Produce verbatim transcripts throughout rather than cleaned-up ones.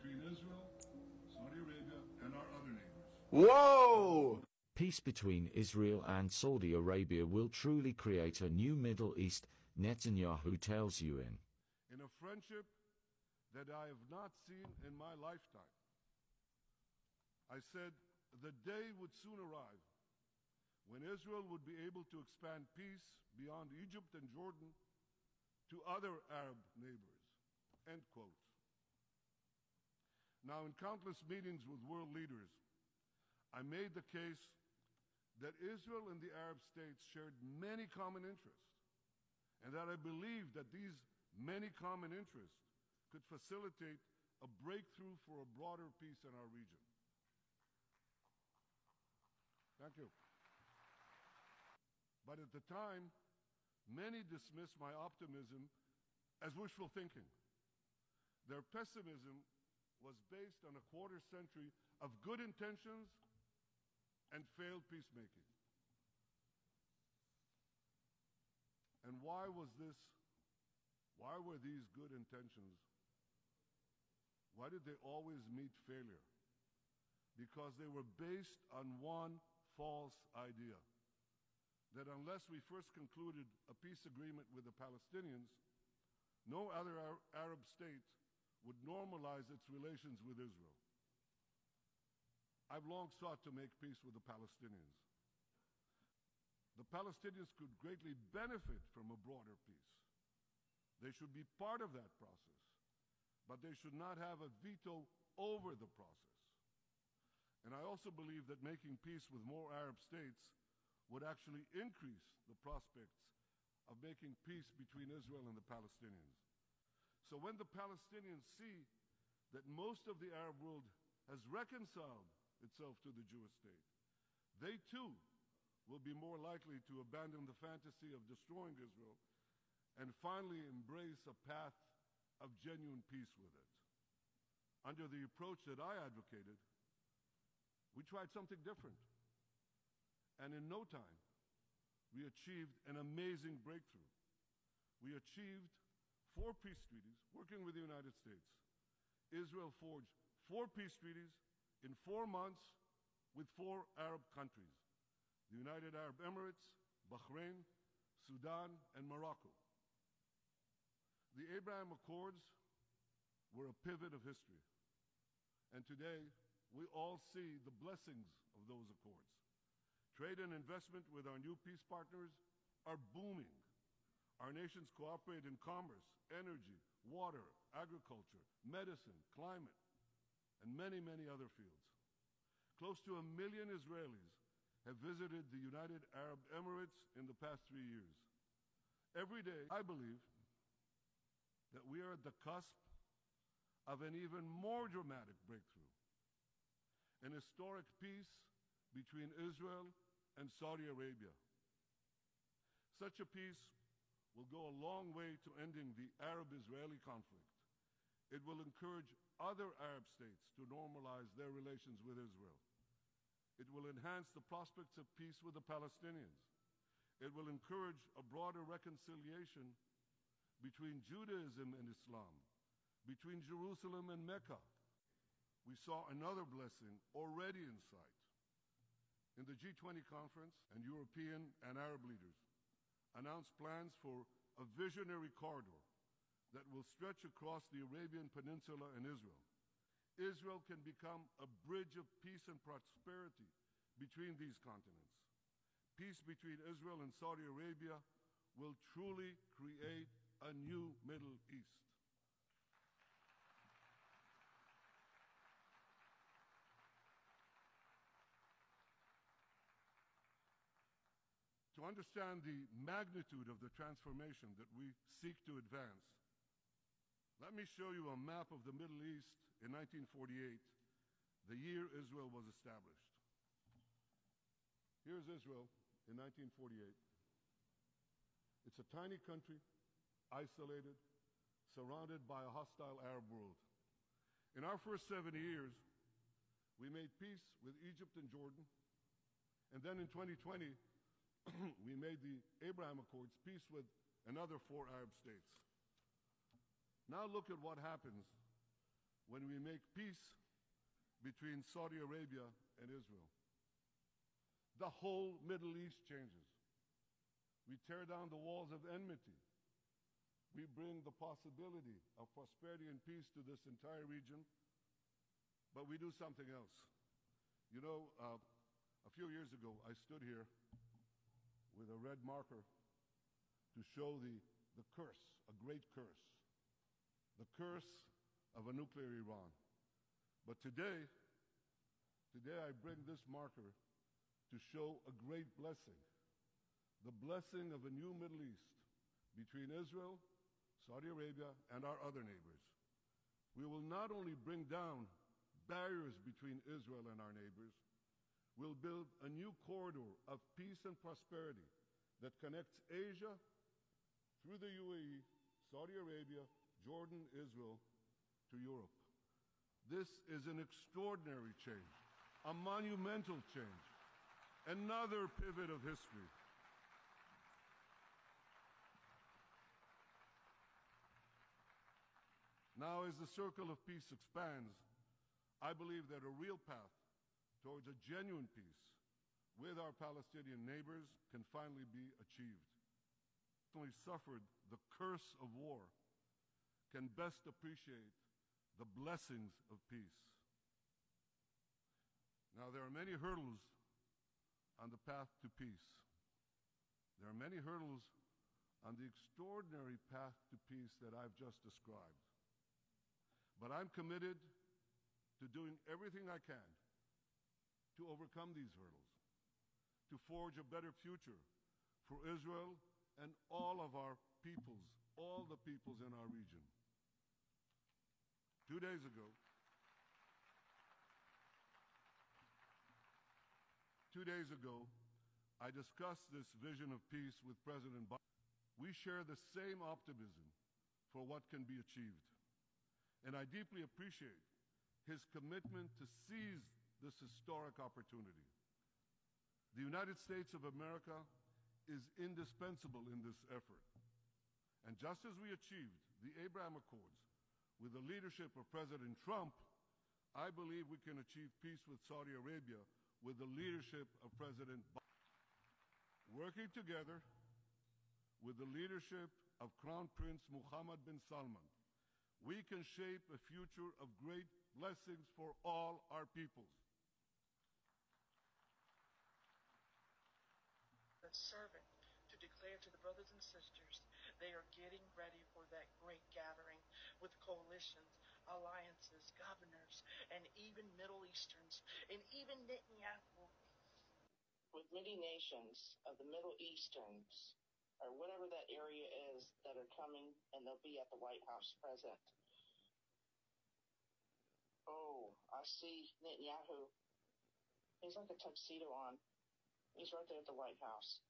between Israel, Saudi Arabia, and our other neighbors. Whoa! Peace between Israel and Saudi Arabia will truly create a new Middle East, Netanyahu tells U N. In a friendship that I have not seen in my lifetime. I said the day would soon arrive when Israel would be able to expand peace beyond Egypt and Jordan to other Arab neighbors, end quote. Now, in countless meetings with world leaders, I made the case that Israel and the Arab states shared many common interests, and that I believed that these many common interests could facilitate a breakthrough for a broader peace in our region. Thank you. But at the time, many dismissed my optimism as wishful thinking. Their pessimism was based on a quarter century of good intentions and failed peacemaking. And why was this, why were these good intentions, why did they always meet failure? Because they were based on one false idea, that unless we first concluded a peace agreement with the Palestinians, no other Arab state would normalize its relations with Israel. I've long sought to make peace with the Palestinians. The Palestinians could greatly benefit from a broader peace. They should be part of that process, but they should not have a veto over the process. And I also believe that making peace with more Arab states would actually increase the prospects of making peace between Israel and the Palestinians. So when the Palestinians see that most of the Arab world has reconciled itself to the Jewish state, they too will be more likely to abandon the fantasy of destroying Israel and finally embrace a path of genuine peace with it. Under the approach that I advocated, we tried something different. And in no time, we achieved an amazing breakthrough. We achieved four peace treaties working with the United States. Israel forged four peace treaties in four months with four Arab countries: the United Arab Emirates, Bahrain, Sudan, and Morocco. The Abraham Accords were a pivot of history. And today, we all see the blessings of those accords. Trade and investment with our new peace partners are booming. Our nations cooperate in commerce, energy, water, agriculture, medicine, climate, and many, many other fields. Close to a million Israelis have visited the United Arab Emirates in the past three years. Every day, I believe that we are at the cusp of an even more dramatic breakthrough, an historic peace between Israel and Saudi Arabia. Such a peace will go a long way to ending the Arab-Israeli conflict. It will encourage other Arab states to normalize their relations with Israel. It will enhance the prospects of peace with the Palestinians. It will encourage a broader reconciliation between Judaism and Islam, between Jerusalem and Mecca. We saw another blessing already in sight. In the G twenty conference, and European and Arab leaders announced plans for a visionary corridor that will stretch across the Arabian Peninsula and Israel. Israel can become a bridge of peace and prosperity between these continents. Peace between Israel and Saudi Arabia will truly create a new Middle East. To understand the magnitude of the transformation that we seek to advance, let me show you a map of the Middle East in nineteen forty-eight, the year Israel was established. Here's Israel in nineteen forty-eight. It's a tiny country, isolated, surrounded by a hostile Arab world. In our first seventy years, we made peace with Egypt and Jordan, and then in twenty twenty, we made the Abraham Accords, peace with another four Arab states. Now look at what happens when we make peace between Saudi Arabia and Israel. The whole Middle East changes. We tear down the walls of enmity. We bring the possibility of prosperity and peace to this entire region, but we do something else. You know, uh, a few years ago, I stood here with a red marker to show the, the curse, a great curse, the curse of a nuclear Iran. But today, today I bring this marker to show a great blessing, the blessing of a new Middle East between Israel, Saudi Arabia, and our other neighbors. We will not only bring down barriers between Israel and our neighbors, we'll build a new corridor of peace and prosperity that connects Asia through the U A E, Saudi Arabia, Jordan, Israel, to Europe. This is an extraordinary change, a monumental change, another pivot of history. Now, as the circle of peace expands, I believe that a real path towards a genuine peace with our Palestinian neighbors can finally be achieved. We suffered the curse of war, can best appreciate the blessings of peace. Now, there are many hurdles on the path to peace. There are many hurdles on the extraordinary path to peace that I've just described. But I'm committed to doing everything I can to overcome these hurdles, to forge a better future for Israel and all of our peoples, all the peoples in our region. Two days ago, two days ago, I discussed this vision of peace with President Biden. We share the same optimism for what can be achieved. And I deeply appreciate his commitment to seize this historic opportunity. The United States of America is indispensable in this effort. And just as we achieved the Abraham Accords with the leadership of President Trump, I believe we can achieve peace with Saudi Arabia with the leadership of President Biden. Working together with the leadership of Crown Prince Mohammed bin Salman, we can shape a future of great blessings for all our peoples. The servant to declare to the brothers and sisters they are getting ready for that great gathering with coalitions, alliances, governors, and even Middle Easterns, and even Netanyahu. With many nations of the Middle Easterns, or whatever that area is, that are coming, and they'll be at the White House present. Oh, I see Netanyahu. He's like a tuxedo on. He's right there at the White House.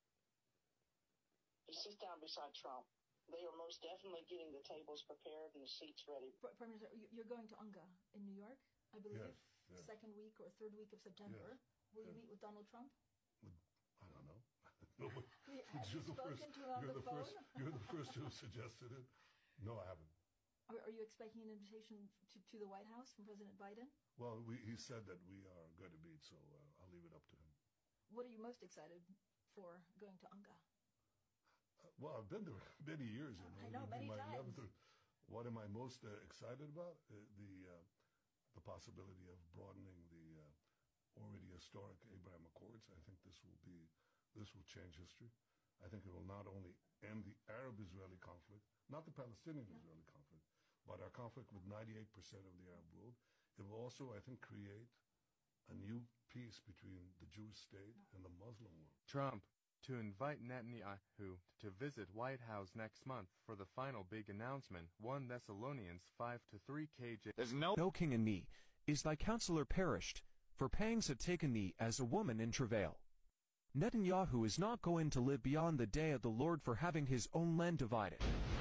He sits down beside Trump. They are most definitely getting the tables prepared and the seats ready. Prime Minister, you're going to UNGA in New York, I believe, yes, yes. second week or third week of September. Yes, Will yes. you meet with Donald Trump? With, I don't know. No, but Have you you're the spoken first, to him on you're the the phone? first, you're the first who suggested it. No, I haven't. Are, are you expecting an invitation to, to the White House from President Biden? Well, we, he said that we are going to meet, so uh, I'll leave it up to him. What are you most excited for going to UNGA? Uh, well, I've been there many years. You know, I know, It'll be many my times. eleventh or- What am I most uh, excited about? Uh, the uh, the possibility of broadening the uh, already historic Abraham Accords. I think this will be this will change history. I think it will not only end the Arab-Israeli conflict, not the Palestinian-Israeli yeah. conflict, but our conflict with ninety-eight percent of the Arab world. It will also, I think, create a new peace between the Jewish state yeah. and the Muslim world. Trump to invite Netanyahu to visit White House next month for the final big announcement. First Thessalonians five to three K J. There's no, no king in me. Is thy counselor perished? For pangs have taken thee as a woman in travail. Netanyahu is not going to live beyond the day of the Lord for having his own land divided.